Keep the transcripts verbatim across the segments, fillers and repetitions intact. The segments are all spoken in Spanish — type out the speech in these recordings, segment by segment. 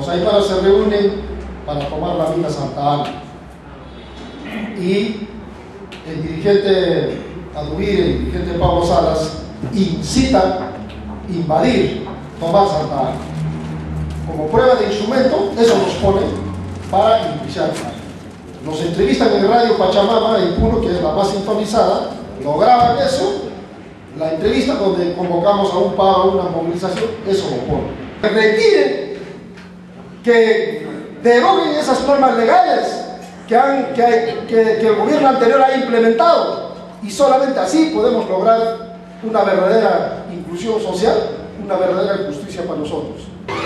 Los aymaras se reúnen para tomar la mina Santa Ana. Y el dirigente Adubir, el dirigente Pablo Salas, incita a invadir, tomar Santa Ana. Como prueba de instrumento, eso nos pone para iniciar. Nos entrevistan en Radio Pachamama en Puno, que es la más sintonizada, lo graban eso, la entrevista donde convocamos a un paro, una movilización, eso lo pone. Requieren que deroguen esas normas legales que, han, que, hay, que, que el gobierno anterior ha implementado, y solamente así podemos lograr una verdadera inclusión social, una verdadera justicia para nosotros.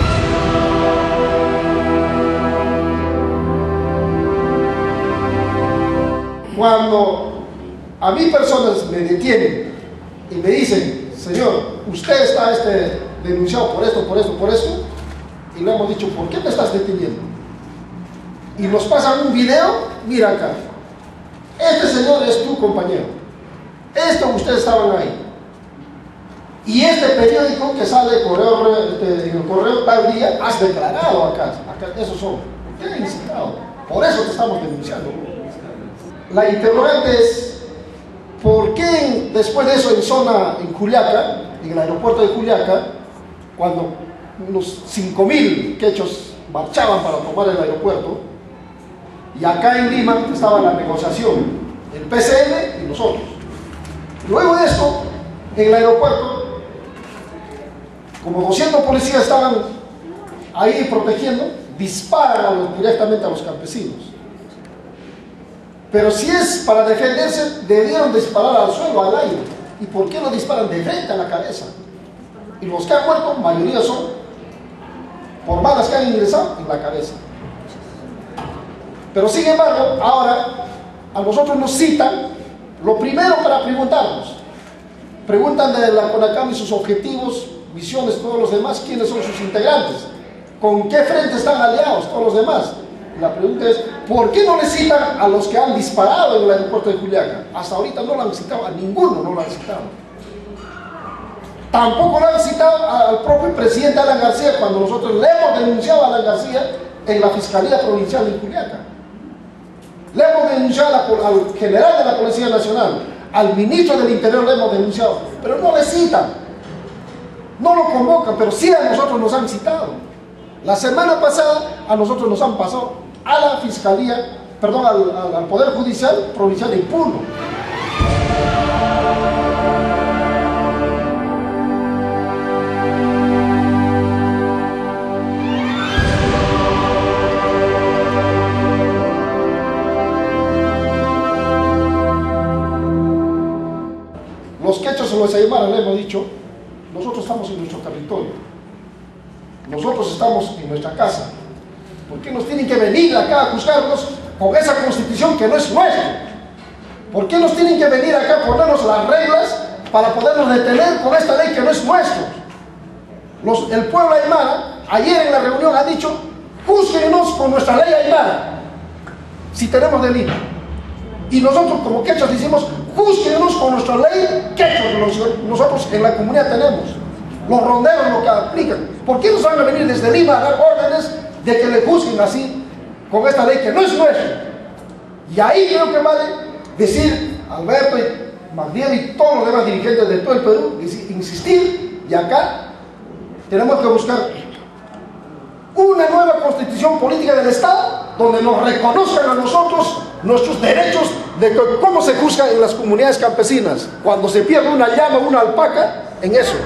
Cuando a mí personas me detienen y me dicen, señor, usted está este, denunciado por esto, por esto, por esto, y le hemos dicho, ¿por qué me estás deteniendo? Y nos pasan un video, mira acá, este señor es tu compañero, esto ustedes estaban ahí, y este periódico que sale correo, este, en el correo tal día, has declarado acá, acá esos son, usted ha incitado, por eso te estamos denunciando. La interrogante es, ¿por qué después de eso en zona, en Juliaca, en el aeropuerto de Juliaca, cuando unos cinco mil quechos marchaban para tomar el aeropuerto, y acá en Lima estaba la negociación, el P C M y nosotros? Luego de esto, en el aeropuerto, como doscientos policías estaban ahí protegiendo, disparan a los, directamente a los campesinos. Pero si es para defenderse, debieron disparar al suelo, al aire. ¿Y por qué no disparan de frente a la cabeza? Y los que han muerto, mayoría son por balas que han ingresado en la cabeza. Pero sin embargo, ahora a nosotros nos citan, lo primero para preguntarnos, preguntan de la CONACAM y sus objetivos, misiones, todos los demás, quiénes son sus integrantes, con qué frente están aliados todos los demás. La pregunta es, ¿por qué no le citan a los que han disparado en el aeropuerto de Juliaca? Hasta ahorita no lo han citado, a ninguno no lo han citado. Tampoco lo han citado al propio presidente Alan García, cuando nosotros le hemos denunciado a Alan García en la Fiscalía Provincial de Juliaca. Le hemos denunciado al general de la Policía Nacional, al ministro del Interior le hemos denunciado, pero no le citan, no lo convocan, pero sí a nosotros nos han citado. La semana pasada a nosotros nos han pasado a la Fiscalía, perdón, al, al, al Poder Judicial Provincial de Puno. Los quechos o los aymaras le hemos dicho, nosotros estamos en nuestro territorio, nosotros estamos en nuestra casa. ¿Por qué nos tienen que venir acá a juzgarnos con esa constitución que no es nuestra? ¿Por qué nos tienen que venir acá a ponernos las reglas para podernos detener con esta ley que no es nuestra? Los, el pueblo aymara, ayer en la reunión ha dicho, júzguenos con nuestra ley aymara, si tenemos delito. Y nosotros como quechos decimos, júzguenos con nuestra ley quechos, nosotros en la comunidad tenemos. Los ronderos lo que aplican. ¿Por qué nos van a venir desde Lima a dar órdenes de que le juzguen así, con esta ley que no es nuestra? Y ahí creo que vale decir, Alberto y Magdiel y todos los demás dirigentes de todo el Perú, insistir, y acá tenemos que buscar una nueva constitución política del Estado, donde nos reconozcan a nosotros nuestros derechos de que, cómo se juzga en las comunidades campesinas, cuando se pierde una llama, una alpaca, en eso.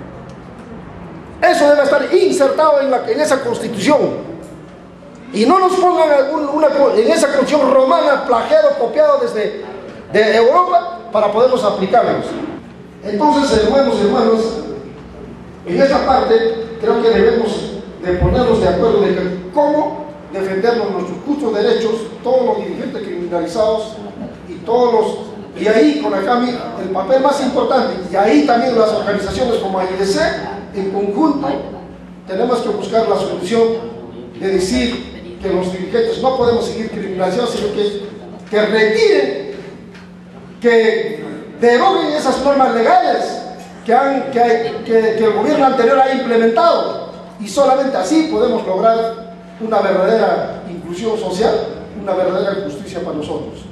Eso debe estar insertado en, la, en esa constitución. Y no nos pongan un, una, en esa constitución romana, plagiado, copiado desde de Europa, para poderlos aplicarlos. Entonces, hermanos y hermanas, en esta parte creo que debemos de ponernos de acuerdo de que cómo defendernos nuestros justos derechos, todos los dirigentes criminalizados y todos los... Y ahí, con CONACAM, el papel más importante, y ahí también las organizaciones como A I D C, en conjunto, tenemos que buscar la solución de decir que los dirigentes no podemos seguir criminalizados, sino que, que retiren, que deroguen esas normas legales que, han, que, hay, que, que el gobierno anterior ha implementado, Y solamente así podemos lograr una verdadera inclusión social, una verdadera justicia para nosotros.